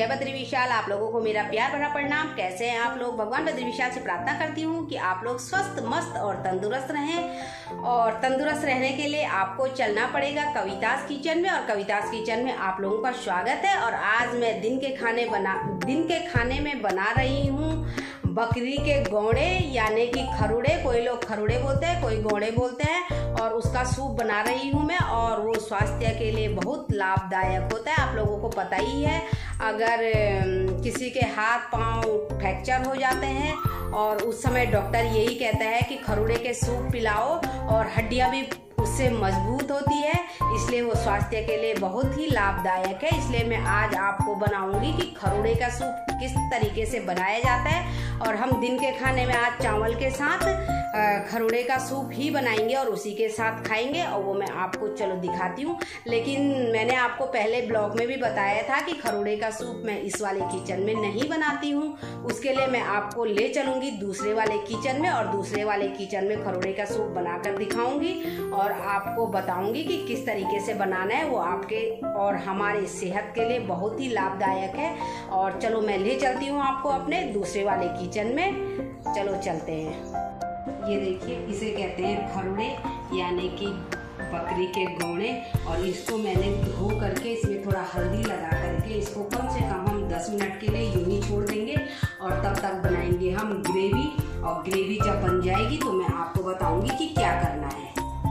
बद्री विशाल। आप लोगों को मेरा प्यार भरा प्रणाम। कैसे हैं आप लोग? भगवान बद्री विशाल से प्रार्थना करती हूँ कि आप लोग स्वस्थ, मस्त और तंदुरुस्त रहें। और तंदुरुस्त रहने के लिए आपको चलना पड़ेगा कवितास किचन में, और कवितास किचन में आप लोगों का स्वागत है। और आज मैं दिन के खाने में बना रही हूँ बकरी के गोड़े यानी कि खरुड़े। कोई लोग खरुड़े बोलते हैं, कोई गोड़े बोलते हैं। और उसका सूप बना रही हूँ मैं, और वो स्वास्थ्य के लिए बहुत लाभदायक होता है। आप लोगों को पता ही है, अगर किसी के हाथ पांव फ्रैक्चर हो जाते हैं और उस समय डॉक्टर यही कहता है कि खरुड़े के सूप पिलाओ, और हड्डियाँ भी उससे मजबूत होती है, इसलिए वो स्वास्थ्य के लिए बहुत ही लाभदायक है। इसलिए मैं आज आपको बनाऊंगी कि खरुड़े का सूप किस तरीके से बनाया जाता है। और हम दिन के खाने में आज चावल के साथ खरुड़े का सूप ही बनाएंगे और उसी के साथ खाएंगे, और वो मैं आपको चलो दिखाती हूँ। लेकिन मैंने आपको पहले ब्लॉग में भी बताया था कि खरुड़े का सूप मैं इस वाले किचन में नहीं बनाती हूँ। उसके लिए मैं आपको ले चलूँगी दूसरे वाले किचन में, और दूसरे वाले किचन में खरुड़े का सूप बनाकर दिखाऊंगी और आपको बताऊंगी कि किस तरीके से बनाना है। वो आपके और हमारे सेहत के लिए बहुत ही लाभदायक है। और चलो मैं ले चलती हूँ आपको अपने दूसरे वाले किचन में। चलो चलते हैं। ये देखिए, इसे कहते हैं खरुड़े यानी कि बकरी के गोड़े। और इसको मैंने धो करके इसमें थोड़ा हल्दी लगा करके इसको कम से कम हम 10 मिनट के लिए यूं ही छोड़ देंगे, और तब तक बनाएंगे हम ग्रेवी। और ग्रेवी जब बन जाएगी तो मैं आपको बताऊंगी कि क्या करना है।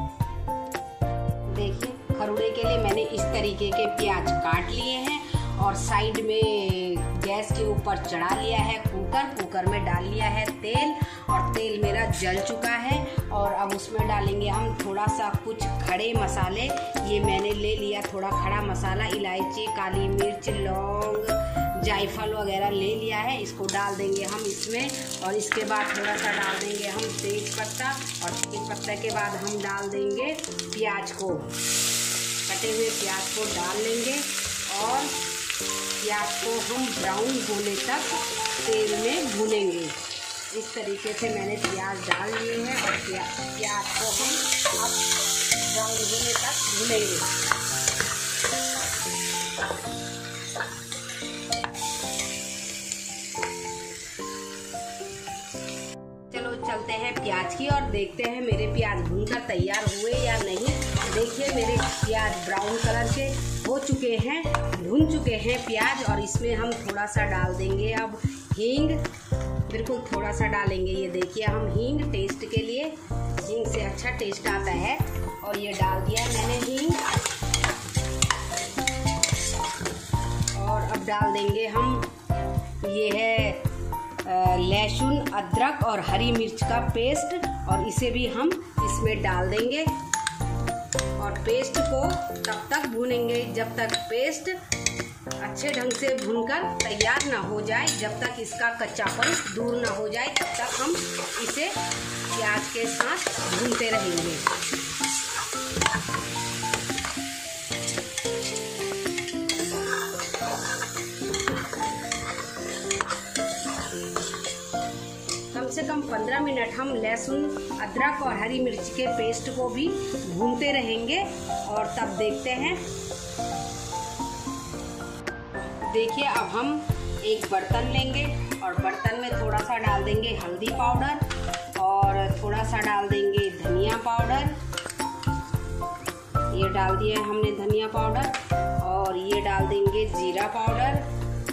देखिए, खरुड़े के लिए मैंने इस तरीके के प्याज काट लिए हैं, और साइड में गैस के ऊपर चढ़ा लिया है कुकर में डाल लिया है तेल, और तेल मेरा जल चुका है। और अब उसमें डालेंगे हम थोड़ा सा कुछ खड़े मसाले। ये मैंने ले लिया थोड़ा खड़ा मसाला, इलायची, काली मिर्च, लौंग, जायफल वगैरह ले लिया है। इसको डाल देंगे हम इसमें, और इसके बाद थोड़ा सा डाल देंगे हम तेज पत्ता, और तेज पत्ता के बाद हम डाल देंगे प्याज को, कटे हुए प्याज को डाल लेंगे। और प्याज को हम ब्राउन होने तक तेल में भूनेंगे। इस तरीके से मैंने प्याज डाल लिए हैं, और प्याज को हम अब ब्राउन होने तक भूनेंगे। चलो चलते हैं प्याज की, और देखते हैं मेरे प्याज भूनकर तैयार हुए या नहीं। देखिए, मेरे प्याज ब्राउन कलर के हो चुके हैं, भून चुके हैं प्याज। और इसमें हम थोड़ा सा डाल देंगे अब हींग, बिल्कुल थोड़ा सा डालेंगे। ये देखिए, हम हींग टेस्ट के लिए, हींग से अच्छा टेस्ट आता है, और ये डाल दिया मैंने हींग। और अब डाल देंगे हम, ये है लहसुन, अदरक और हरी मिर्च का पेस्ट, और इसे भी हम इसमें डाल देंगे। और पेस्ट को तब तक भूनेंगे जब तक पेस्ट अच्छे ढंग से भूनकर तैयार ना हो जाए, जब तक इसका कच्चापन दूर ना हो जाए, तब तक हम इसे प्याज के साथ भूनते रहेंगे। कम से कम 15 मिनट हम लहसुन, अदरक और हरी मिर्च के पेस्ट को भी भूनते रहेंगे। और तब देखते हैं। देखिए, अब हम एक बर्तन लेंगे, और बर्तन में थोड़ा सा डाल देंगे हल्दी पाउडर, और थोड़ा सा डाल देंगे धनिया पाउडर। ये डाल दिया हमने धनिया पाउडर, और ये डाल देंगे जीरा पाउडर,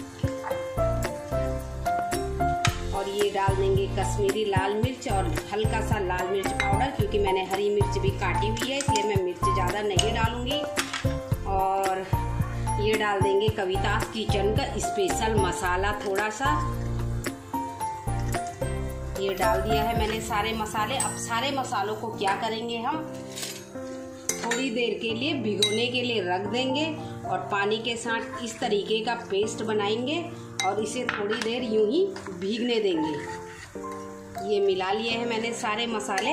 और ये डाल देंगे कश्मीरी लाल मिर्च और हल्का सा लाल मिर्च पाउडर, क्योंकि मैंने हरी मिर्च भी काटी हुई है, इसलिए मैं मिर्च ज़्यादा नहीं डालूंगी। और ये डाल देंगे कवितास किचन का स्पेशल मसाला थोड़ा सा, ये डाल दिया है मैंने सारे मसाले। अब सारे मसालों को क्या करेंगे, हम थोड़ी देर के लिए भिगोने के लिए रख देंगे, और पानी के साथ इस तरीके का पेस्ट बनाएंगे, और इसे थोड़ी देर यूं ही भीगने देंगे। ये मिला लिए हैं मैंने सारे मसाले,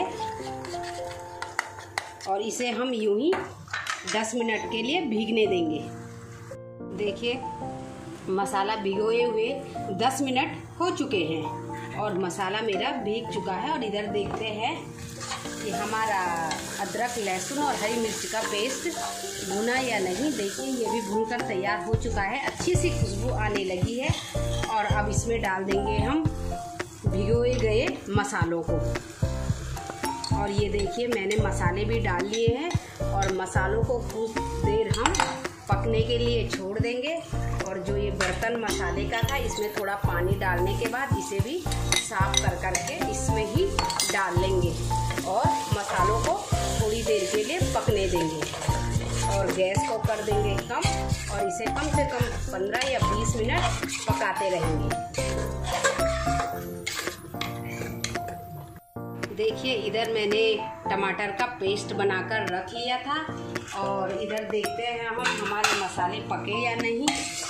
और इसे हम यूं ही 10 मिनट के लिए भीगने देंगे। देखिए, मसाला भिगोए हुए 10 मिनट हो चुके हैं, और मसाला मेरा भीग चुका है। और इधर देखते हैं, कि हमारा अदरक, लहसुन और हरी मिर्च का पेस्ट भुना या नहीं। देखिए ये भी भूनकर तैयार हो चुका है, अच्छी सी खुशबू आने लगी है। और अब इसमें डाल देंगे हम भिगोए गए मसालों को। और ये देखिए मैंने मसाले भी डाल लिए हैं और मसालों को कुछ देर हम पकने के लिए छोड़ देंगे। और जो ये बर्तन मसाले का था, इसमें थोड़ा पानी डालने के बाद इसे भी साफ कर के इसमें ही डाल लेंगे और मसालों को थोड़ी देर के लिए पकने देंगे। और गैस को कर देंगे कम और इसे कम से कम 15 या 20 मिनट पकाते रहेंगे। देखिए इधर मैंने टमाटर का पेस्ट बनाकर रख लिया था और इधर देखते हैं हम हमारे मसाले पके या नहीं।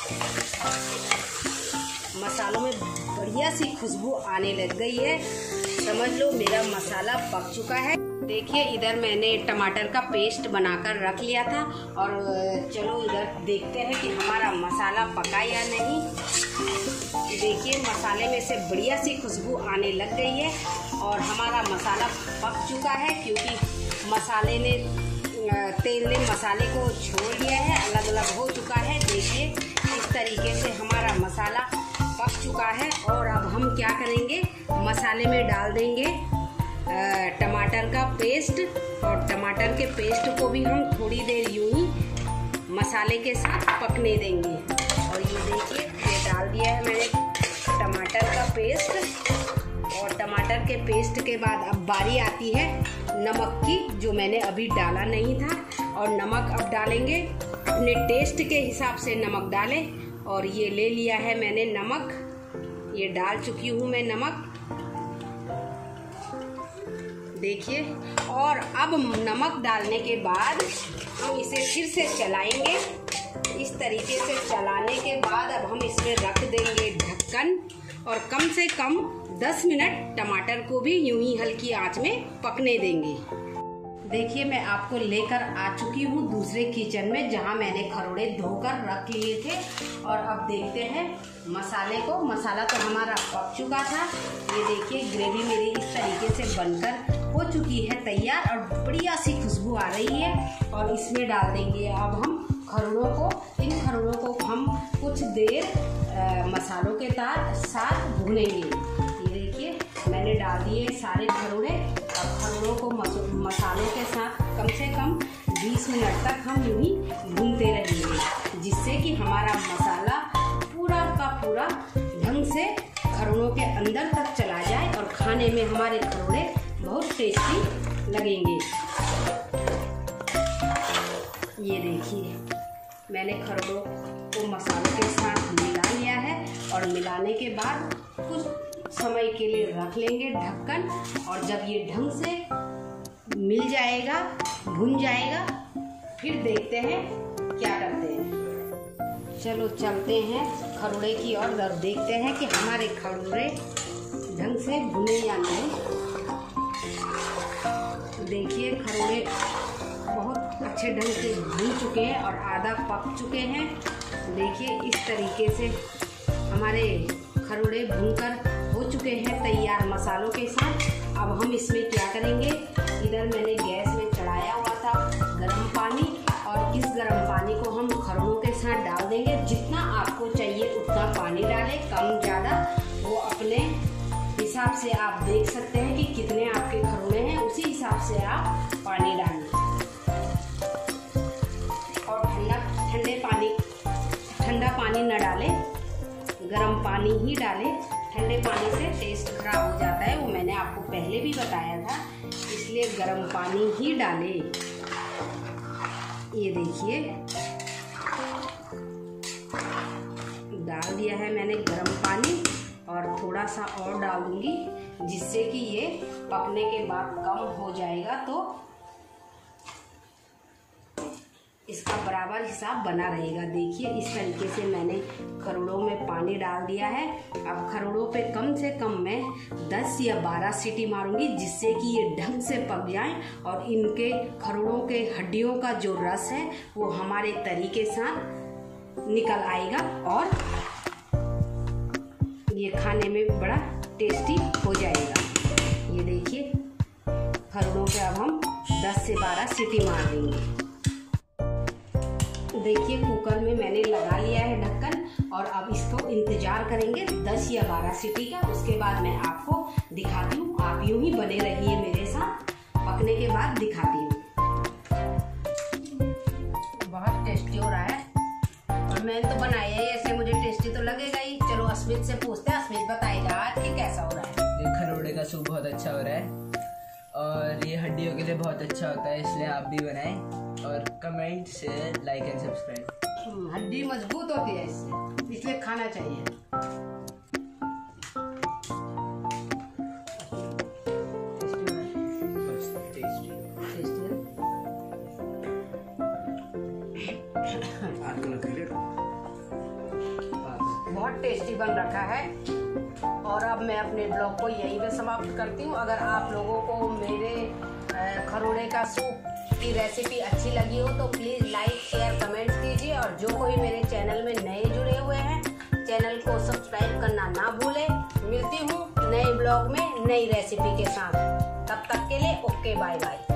मसालों में बढ़िया सी खुशबू आने लग गई है, समझ लो मेरा मसाला पक चुका है। देखिए इधर मैंने टमाटर का पेस्ट बनाकर रख लिया था और चलो इधर देखते हैं कि हमारा मसाला पका या नहीं। देखिए मसाले में से बढ़िया सी खुशबू आने लग गई है और हमारा मसाला पक चुका है, क्योंकि मसाले ने तेल ने मसाले को छोड़ लिया है, अलग अलग हो चुका है। देखिए इस तरीके से हमारा मसाला पक चुका है। और अब हम क्या करेंगे, मसाले में डाल देंगे टमाटर का पेस्ट और टमाटर के पेस्ट को भी हम थोड़ी देर यूं ही मसाले के साथ पकने देंगे। और ये देखिए ये डाल दिया है मैंने टमाटर का पेस्ट। और टमाटर के पेस्ट के बाद अब बारी आती है नमक की, जो मैंने अभी डाला नहीं था। और नमक अब डालेंगे, अपने टेस्ट के हिसाब से नमक डालें। और ये ले लिया है मैंने नमक, ये डाल चुकी हूँ मैं नमक, देखिए। और अब नमक डालने के बाद हम इसे फिर से चलाएंगे। इस तरीके से चलाने के बाद अब हम इसमें रख देंगे ढक्कन और कम से कम 10 मिनट टमाटर को भी यूं ही हल्की आंच में पकने देंगे। देखिए मैं आपको लेकर आ चुकी हूँ दूसरे किचन में, जहाँ मैंने खरोड़े धोकर रख लिए थे। और अब देखते हैं मसाले को। मसाला तो हमारा पक चुका था, ये देखिए ग्रेवी मेरी इस तरीके से बनकर हो चुकी है तैयार और बढ़िया सी खुशबू आ रही है। और इसमें डाल देंगे अब हम खरोड़ों को। इन खरोड़ों को हम कुछ देर मसालों के साथ भूनेंगे। ये देखिए मैंने डाल दिए सारे खरोड़े। अब खरोड़ों को मसालों के साथ कम से कम 20 मिनट तक हम यूं ही भूनते रहेंगे, जिससे कि हमारा मसाला पूरा का पूरा ढंग से खरोड़ों के अंदर तक चला जाए और खाने में हमारे खरोड़े बहुत टेस्टी लगेंगे। ये देखिए मैंने खरोड़ों को मसालों के साथ मिला लिया है और मिलाने के बाद कुछ समय के लिए रख लेंगे ढक्कन। और जब ये ढंग से मिल जाएगा, भुन जाएगा, फिर देखते हैं क्या करते हैं। चलो चलते हैं खरोड़े की ओर और देखते हैं कि हमारे खरोड़े ढंग से भुने या नहीं। देखिए खरोड़े बहुत अच्छे ढंग से भून चुके हैं और आधा पक चुके हैं। देखिए इस तरीके से हमारे खरोड़े भूनकर हो चुके हैं तैयार मसालों के साथ। अब हम इसमें क्या करेंगे, इधर मैंने गैस में चढ़ाया हुआ था गर्म पानी और इस गर्म पानी को हम खरोड़ों के साथ डाल देंगे। जितना आपको चाहिए उतना पानी डालें, कम ज़्यादा वो अपने हिसाब से आप देख सकते हैं कि कितने आपके खरोड़े हैं, उसी हिसाब से आप पानी डालें। और ठंडा पानी न डालें, गर्म पानी ही डालें। ठंडे पानी से टेस्ट खराब हो जाता है, वो मैंने आपको पहले भी बताया था, इसलिए गर्म पानी ही डालें। ये देखिए डाल दिया है मैंने गर्म पानी और थोड़ा सा और डाल दूंगी, जिससे कि ये पकने के बाद कम हो जाएगा, तो इसका बराबर हिसाब बना रहेगा। देखिए इस तरीके से मैंने खरोड़ों में पानी डाल दिया है। अब खरोड़ों पे कम से कम मैं 10 या 12 सीटी मारूंगी, जिससे कि ये ढंग से पक जाएं और इनके खरोड़ों के हड्डियों का जो रस है वो हमारे तरी के साथ निकल आएगा और ये खाने में बड़ा टेस्टी हो जाएगा। ये देखिए खरोड़ों पे अब हम 10 से 12 सीटी मार देंगे। देखिए कुकर में मैंने लगा लिया है ढक्कन और अब इसको इंतजार करेंगे 10 या 12 सीटी का। उसके बाद मैं आपको दिखाती हूँ। आप यूं ही बने रहिए मेरे साथ, पकने के बाद दिखाती हूँ। बहुत टेस्टी हो रहा है और मैंने तो बनाया है ऐसे, मुझे टेस्टी तो लगेगा ही। चलो अस्मित से पूछते हैं, अस्मित बताएगा आज कि कैसा हो रहा है। ये खरोड़े का सूप बहुत अच्छा हो रहा है और ये हड्डियों के लिए बहुत अच्छा होता है, इसलिए आप भी बनाएं और comment, share, like and subscribe. हड्डी मजबूत होती है इससे, इसलिए खाना चाहिए। बहुत टेस्टी बन रखा है और अब मैं अपने ब्लॉग को यहीं पे समाप्त करती हूँ। अगर आप लोगों को मेरे खरोड़े का सूप की रेसिपी अच्छी लगी हो तो प्लीज़ लाइक, शेयर, कमेंट्स कीजिए और जो कोई मेरे चैनल में नए जुड़े हुए हैं चैनल को सब्सक्राइब करना ना भूलें। मिलती हूँ नए ब्लॉग में नई रेसिपी के साथ, तब तक के लिए ओके, बाय बाय।